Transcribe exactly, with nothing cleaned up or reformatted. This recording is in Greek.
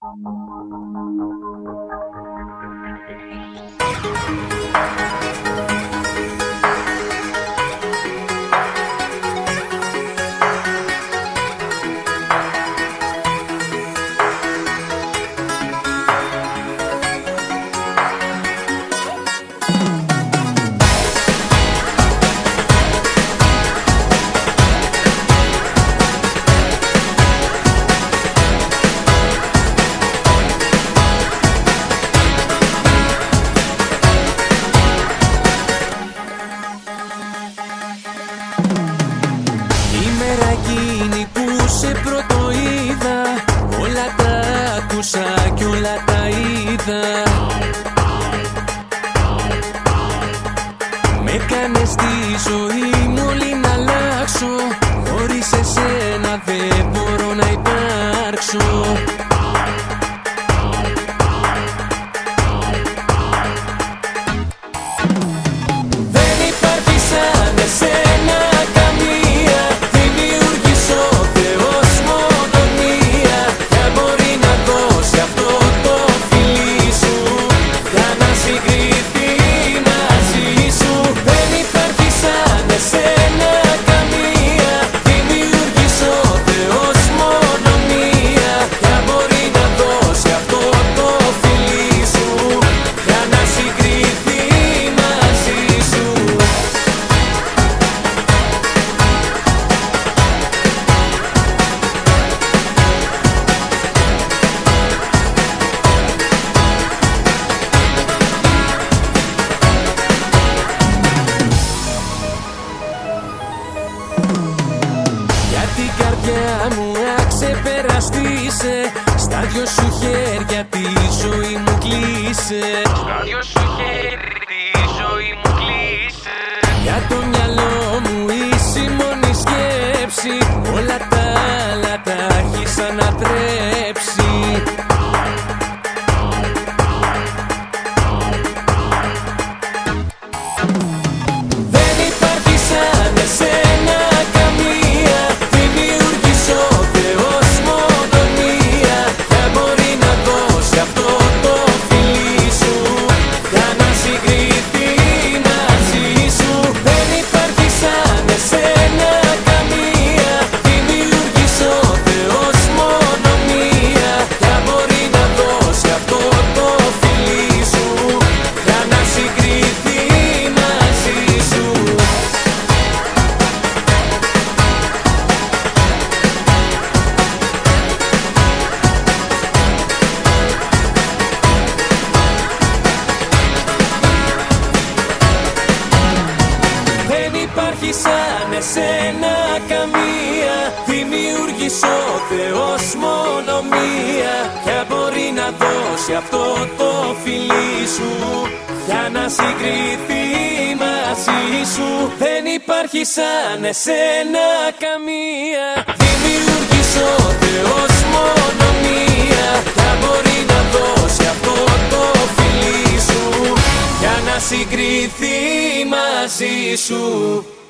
Εκείνη που σε πρώτο είδα, όλα τα άκουσα κι όλα τα είδα. Με κάνες τη ζωή μου όλη να αλλάξω, χωρίς εσένα δεν μπορώ να υπάρξω. Δεν υπάρχει σαν εσένα καμία, δημιούργησε ο Θεός μόνο μία. Ποια μπορεί να δώσει αυτό το φιλί σου για να συγκριθεί μαζί σου? Δεν υπάρχει σαν εσένα καμία, δημιούργησε ο Θεός μόνο μία. Ποια μπορεί να δώσει αυτό το φιλί σου για να συγκριθεί μαζί σου? Για την καρδιά μου αξεπεραστήσε, στα δυο σου χέρια τη ζωή μου κλείσε. Στα δυο σου χέρια τη ζωή μου κλείσε. Για το μυαλό μου είσαι μόνη σκέψη, όλα τα άλλα τα έχεις ανατρέψει. Δεν υπάρχει σαν εσένα καμία, δημιούργησε ο Θεός μόνο μία. Ποια μπορεί να δώσει αυτό το φιλί σου για να συγκριθεί μαζί σου? Δεν υπάρχει σαν εσένα καμία, δημιούργησε ο Θεός μόνο μία. Ποια μπορεί να δώσει αυτό το φιλί σου για να συγκριθεί μαζί σου? Δεν υπάρχει σαν εσένα καμία, δημιούργησε ο Θεός μόνο μία. Ποια μπορεί να δώσει αυτό το φιλί σου για να συγκριθεί μαζί σου? Δεν υπάρχει σαν εσένα καμία, δημιούργησε ο Θεός μόνο μία. Ποια μπορεί να δώσει αυτό το φιλί σου για να συγκριθεί μαζί σου?